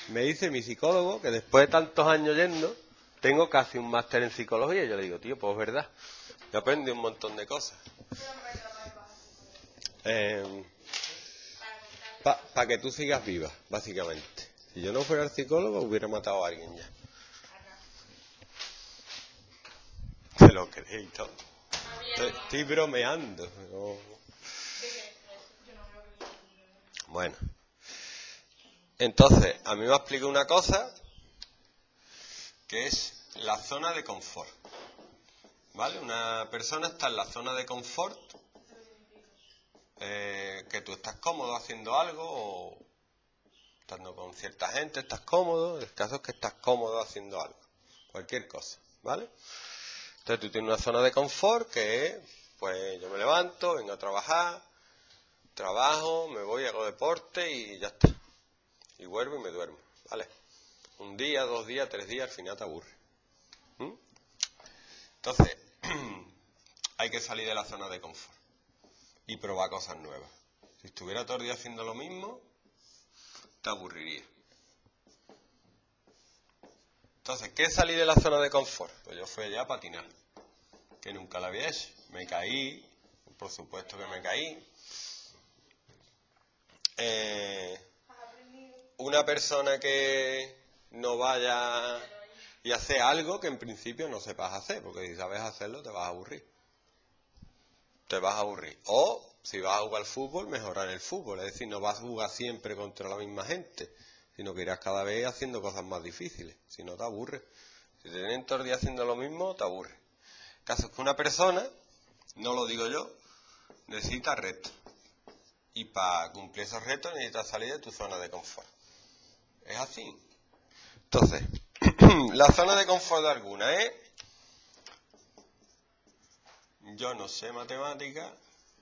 Me dice mi psicólogo que después de tantos años yendo, tengo casi un máster en psicología. Y yo le digo, tío, pues es verdad. Yo aprendí un montón de cosas. Para que tú sigas viva, básicamente. Si yo no fuera el psicólogo, hubiera matado a alguien ya. Se lo creéis todo. Estoy bromeando. No. Bueno. Entonces, a mí me ha explicado una cosa que es la zona de confort. ¿Vale? Una persona está en la zona de confort, que tú estás cómodo haciendo algo o estando con cierta gente, estás cómodo. El caso es que estás cómodo haciendo algo, cualquier cosa, ¿vale? Entonces tú tienes una zona de confort que es, pues yo me levanto, vengo a trabajar, trabajo, me voy, hago deporte y ya está. Y vuelvo y me duermo, ¿vale? Un día, 2 días, 3 días, al final te aburre. Entonces, hay que salir de la zona de confort y probar cosas nuevas. Si estuviera todo el día haciendo lo mismo, te aburriría. Entonces, ¿qué es salir de la zona de confort? Pues yo fui allá a patinar, que nunca lo había hecho. Me caí, por supuesto que me caí. Una persona que no vaya y hace algo que en principio no sepas hacer, porque si sabes hacerlo te vas a aburrir. Te vas a aburrir. O si vas a jugar al fútbol, mejorar el fútbol. Es decir, no vas a jugar siempre contra la misma gente, sino que irás cada vez haciendo cosas más difíciles. Si no, te aburres. Si te tienen todo el día haciendo lo mismo, te aburre. El caso es que una persona, no lo digo yo, necesita retos. Y para cumplir esos retos necesitas salir de tu zona de confort. Es así. Entonces, la zona de confort de alguna es, yo no sé matemáticas,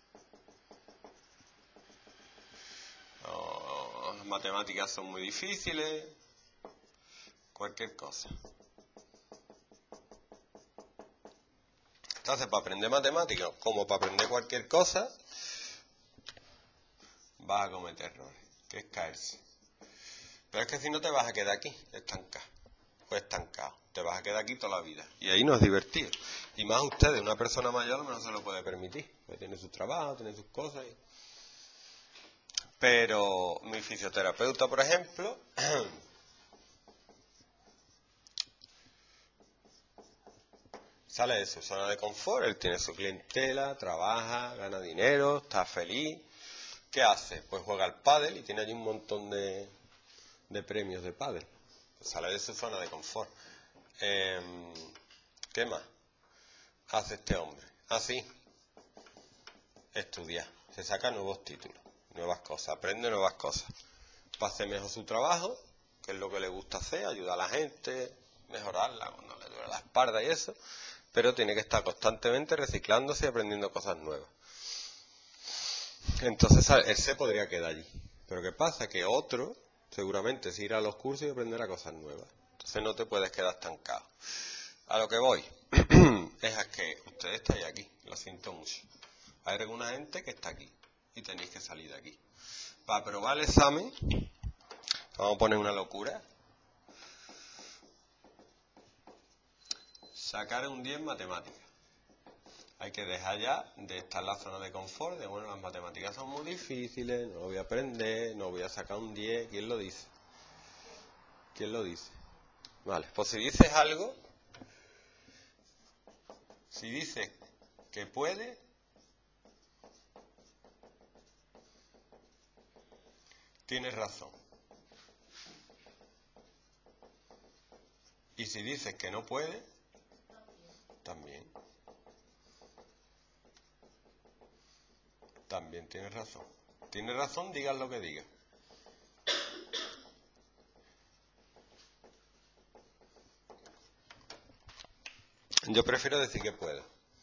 las matemáticas son muy difíciles, cualquier cosa. Entonces, para aprender matemáticas, como para aprender cualquier cosa, vas a cometer errores, que es caerse. Pero es que si no te vas a quedar aquí, estancado. Pues estancado. Te vas a quedar aquí toda la vida. Y ahí no es divertido. Y más ustedes, una persona mayor no se lo puede permitir. Porque tiene su trabajo, tiene sus cosas. Pero mi fisioterapeuta, por ejemplo, sale de su zona de confort. Él tiene su clientela, trabaja, gana dinero, está feliz. ¿Qué hace? Pues juega al pádel y tiene allí un montón de premios de pádel. Sale de su zona de confort. ¿Qué más hace este hombre? Así, estudiar. Se saca nuevos títulos, nuevas cosas, aprende nuevas cosas. Para hacer mejor su trabajo, que es lo que le gusta hacer, ayudar a la gente, mejorarla cuando le duele la espalda y eso. Pero tiene que estar constantemente reciclándose y aprendiendo cosas nuevas. Entonces él se podría quedar allí. Pero ¿qué pasa? Que otro seguramente se irá a los cursos y aprenderá cosas nuevas. Entonces no te puedes quedar estancado. A lo que voy es a que ustedes estáis aquí, lo siento mucho. Hay alguna gente que está aquí y tenéis que salir de aquí. Para aprobar el examen, vamos a poner una locura. Sacar un 10 en matemáticas. Hay que dejar ya de estar en la zona de confort, de bueno, las matemáticas son muy difíciles, no lo voy a aprender, no voy a sacar un 10. ¿Quién lo dice? ¿Quién lo dice? Vale, pues si dices algo, si dices que puede, tienes razón. Y si dices que no puede, también. También tienes razón. Tienes razón, digas lo que digas. Yo prefiero decir que puedo.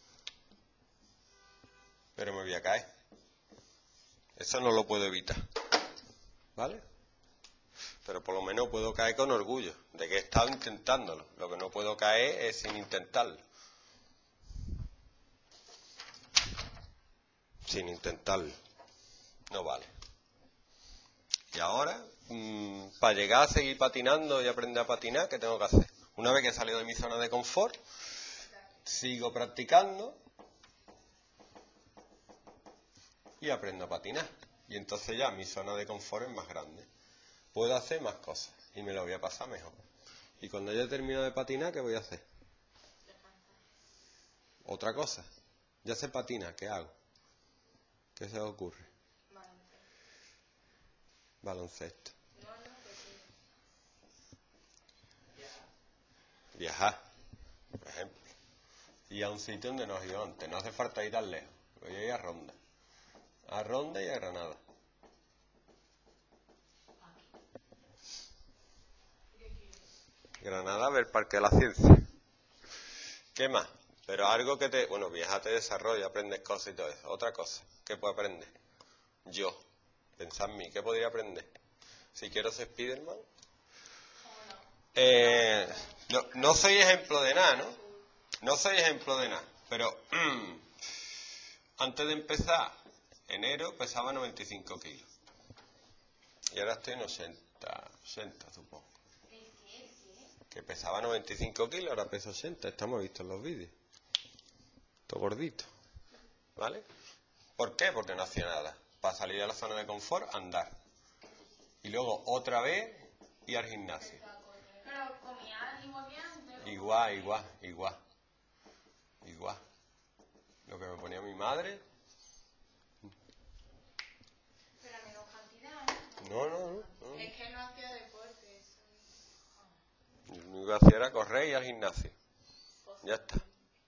Pero me voy a caer. Eso no lo puedo evitar. ¿Vale? Pero por lo menos puedo caer con orgullo de que he estado intentándolo. Lo que no puedo caer es sin intentarlo. Sin intentarlo. No vale. Y ahora, para llegar a seguir patinando y aprender a patinar, ¿qué tengo que hacer? Una vez que he salido de mi zona de confort, sigo practicando y aprendo a patinar. Y entonces ya mi zona de confort es más grande. Puedo hacer más cosas y me lo voy a pasar mejor. Y cuando ya termino de patinar, ¿qué voy a hacer? Otra cosa. Ya sé patinar, ¿qué hago? ¿Qué se os ocurre? Baloncesto. Viajar, por ejemplo. Y a un sitio donde nos ido antes. No hace falta ir tan lejos. Voy a ir a Ronda. A Ronda y a Granada. Granada a ver Parque de la Ciencia. ¿Qué más? Pero algo que te... Bueno, viajar te desarrolla, aprendes cosas y todo eso. Otra cosa, ¿qué puedo aprender? Yo. Pensad en mí, ¿qué podría aprender? Si quiero ser Spiderman. No soy ejemplo de nada, ¿no? No soy ejemplo de nada. Pero antes de empezar, enero pesaba 95 kilos. Y ahora estoy en 80 supongo. Que pesaba 95 kilos, ahora peso 80. Estamos vistos en los vídeos. Todo gordito. ¿Vale? ¿Por qué? Porque no hacía nada. Para salir de la zona de confort, andar. Y luego otra vez ir al gimnasio. Pero comía igual que antes. Igual. Lo que me ponía mi madre. Pero a menos cantidad, No. Es que no hacía deporte. Lo único que hacía era correr y ir al gimnasio. Ya está.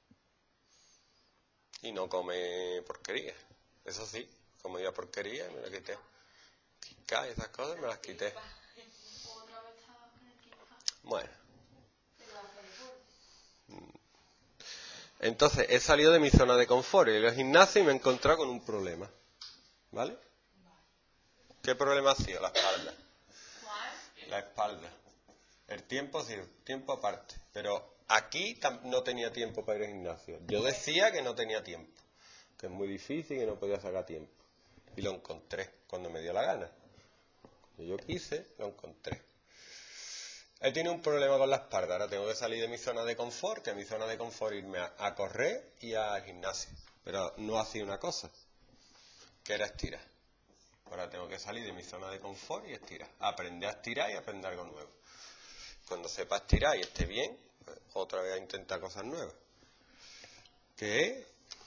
Y no come porquería. Eso sí, comía porquería y me la quité. Kika y esas cosas me las quité. Otra vez estaba con el Kika. Bueno. Pero hace deporte. Entonces he salido de mi zona de confort, he ido al gimnasio y me he encontrado con un problema. ¿Vale? ¿Qué problema ha sido? La espalda. ¿Cuál? La espalda. El tiempo sí, tiempo aparte. Pero aquí no tenía tiempo para ir al gimnasio. Yo decía que no tenía tiempo, que es muy difícil y que no podía sacar tiempo. Y lo encontré cuando me dio la gana. Yo quise, lo encontré. He tenido un problema con la espalda. Ahora tengo que salir de mi zona de confort, que mi zona de confort irme a correr y al gimnasio. Pero no hacía una cosa, que era estirar. Ahora tengo que salir de mi zona de confort y estirar. Aprender a estirar y aprender algo nuevo. Cuando sepa estirar y esté bien, pues otra vez a intentar cosas nuevas. Que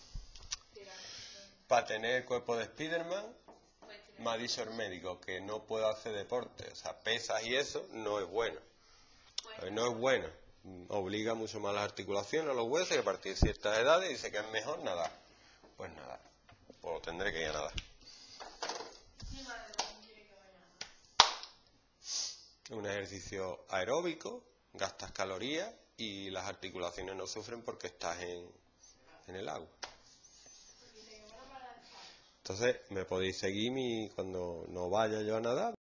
para tener el cuerpo de Spiderman, me ha dicho el médico que no puedo hacer deporte. O sea, pesas y eso no es bueno. No es bueno. Obliga mucho más las articulaciones, a los huesos, y a partir de ciertas edades dice que es mejor nadar. Pues nadar. Pues tendré que ir a nadar. Mi madre también quiere que vaya a nadar. Es un ejercicio aeróbico, gastas calorías y las articulaciones no sufren porque estás en el agua. Entonces me podéis seguir cuando no vaya yo a nadar.